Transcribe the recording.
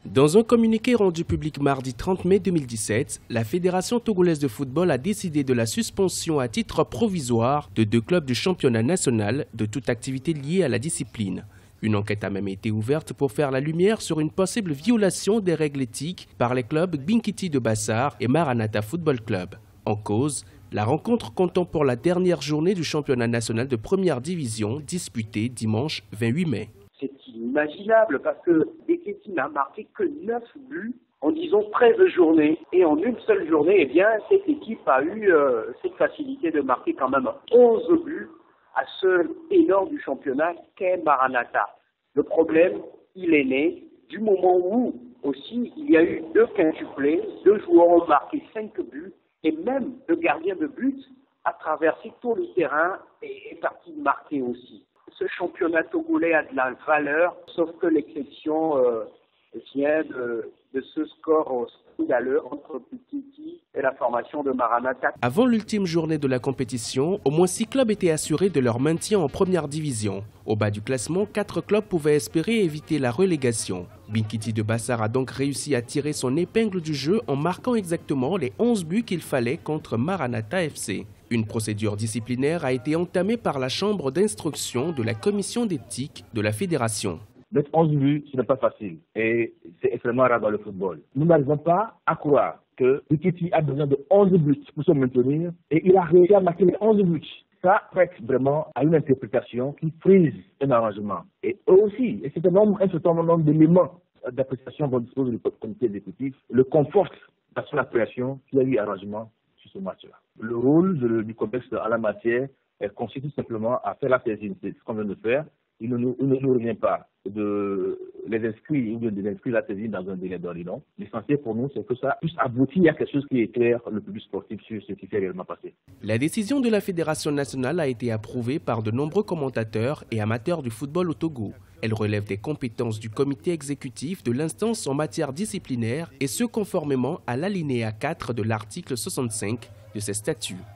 Dans un communiqué rendu public mardi 30 mai 2017, la Fédération togolaise de football a décidé de la suspension à titre provisoire de 2 clubs du championnat national de toute activité liée à la discipline. Une enquête a même été ouverte pour faire la lumière sur une possible violation des règles éthiques par les clubs Binkiti de Bassar et Maranatha Football Club. En cause, la rencontre comptant pour la dernière journée du championnat national de première division disputée dimanche 28 mai. C'est inimaginable parce que Binkiti n'a marqué que 9 buts en disons 13 journées. Et en une seule journée, eh bien, cette équipe a eu cette facilité de marquer quand même 11 buts à ce ténor du championnat qu'est Maranatha. Le problème, il est né du moment où aussi il y a eu 2 quintuplés, 2 joueurs ont marqué 5 buts et même le gardien de but a traversé tout le terrain et est parti marquer aussi. Ce championnat togolais a de la valeur, sauf que l'exception vient de ce score scandaleux entre Binkiti et la formation de Maranatha. Avant l'ultime journée de la compétition, au moins 6 clubs étaient assurés de leur maintien en première division. Au bas du classement, 4 clubs pouvaient espérer éviter la relégation. Binkiti de Bassar a donc réussi à tirer son épingle du jeu en marquant exactement les 11 buts qu'il fallait contre Maranatha FC. Une procédure disciplinaire a été entamée par la chambre d'instruction de la commission d'éthique de la fédération. Mettre 11 buts, ce n'est pas facile et c'est extrêmement rare dans le football. Nous n'arrivons pas à croire que Binkiti a besoin de 11 buts pour se maintenir et il a réussi à marquer les 11 buts. Ça prête vraiment à une interprétation qui frise un arrangement. Et eux aussi, et c'est un certain nombre d'éléments d'appréciation dont dispose le comité exécutif, le conforte dans son appréciation qu'il y a eu arrangement sur ce match-là. Le rôle du contexte en la matière consiste simplement à faire la saisine, c'est ce qu'on vient de faire. Il ne nous revient pas de les inscrire ou de les inscrire la saisine dans un délai d'ordonnance. L'essentiel pour nous, c'est que ça puisse aboutir à quelque chose qui éclaire le public sportif sur ce qui s'est réellement passé. La décision de la Fédération nationale a été approuvée par de nombreux commentateurs et amateurs du football au Togo. Elle relève des compétences du comité exécutif de l'instance en matière disciplinaire et ce conformément à l'alinéa 4 de l'article 65 de ces statuts.